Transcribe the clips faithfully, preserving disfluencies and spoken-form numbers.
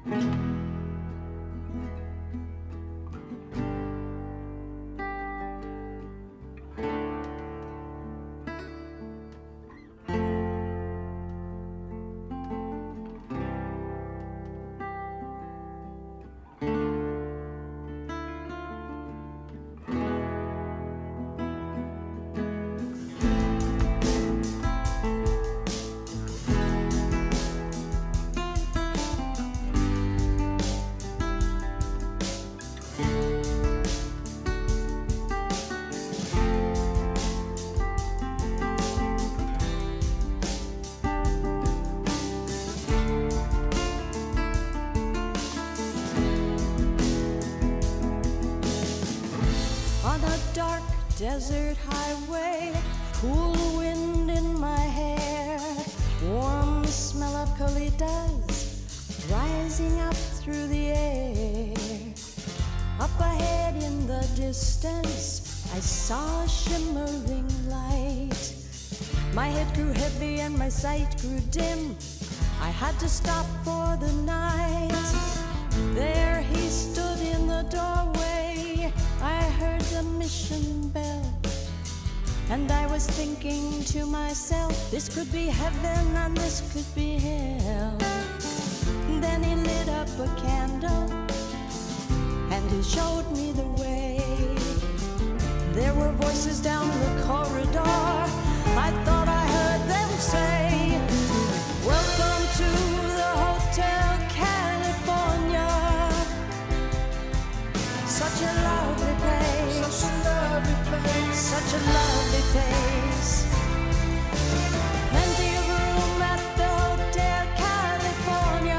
Desert highway, cool wind in my hair, warm smell of colitas rising up through the air. Up ahead in the distance, I saw a shimmering light. My head grew heavy and my sight grew dim. I had to stop for the night. There he stood in the doorway. I heard the mission bell, and I was thinking to myself, this could be heaven and this could be hell. Then he lit up a candle and he showed me the way. There were voices down the corridor. I thought I heard them say, welcome to the Hotel California. Such a lovely place, such a lovely place, such a lovely place. Plenty of room at the Hotel California.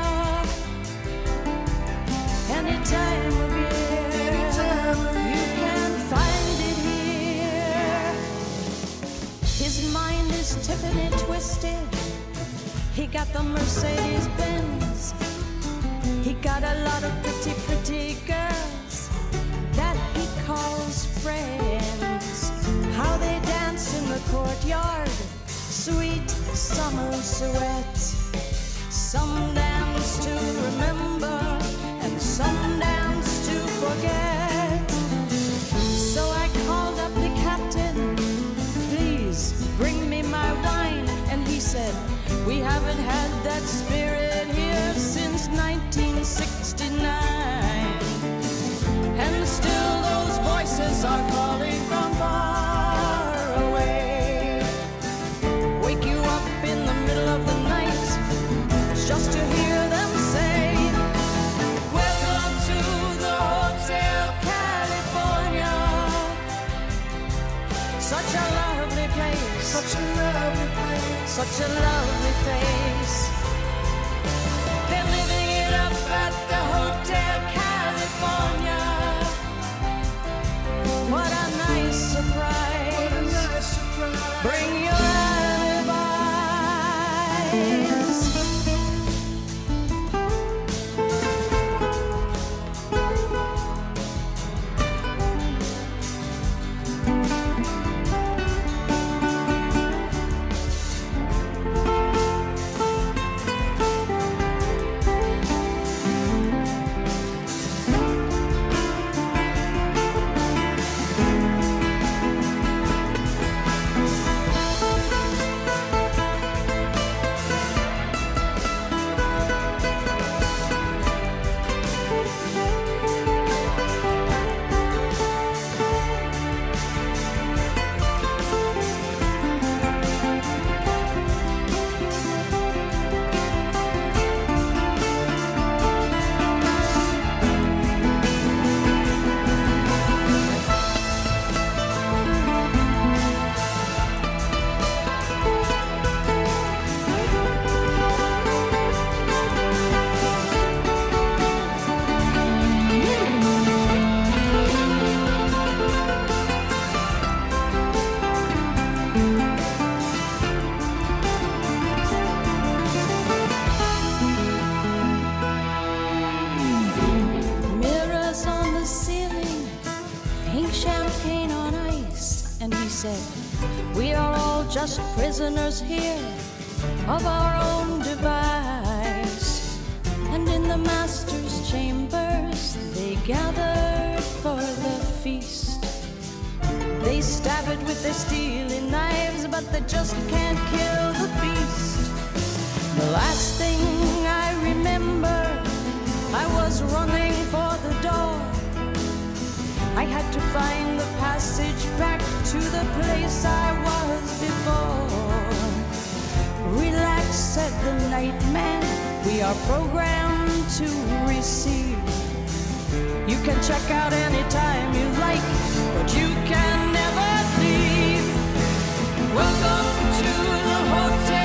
Any time of year, you can find it here. His mind is Tiffany twisted. He got the Mercedes Benz. He got a lot of pretty, pretty girls that he calls friends. How they dance in the courtyard, sweet summer sweat. Some dance to remember and some dance to forget. So I called up the captain, please bring me my wine. And he said, we haven't had that spirit here since nineteen sixty-nine. And still those voices are calling from far away. Wake you up in the middle of the night just to hear them say, welcome to the Hotel California. Such a lovely place, such a lovely place, such a lovely place. They're living it up at the Hotel California. What a nice surprise. What a nice surprise. Bring your alibis. We are all just prisoners here of our own device, and in the master rabbit with their stealing knives, but they just can't kill the beast. The last thing I remember, I was running for the door. I had to find the passage back to the place I was before. Relax, said the night man, we are programmed to receive. You can check out anytime you like, but you can never leave. Welcome to the hotel.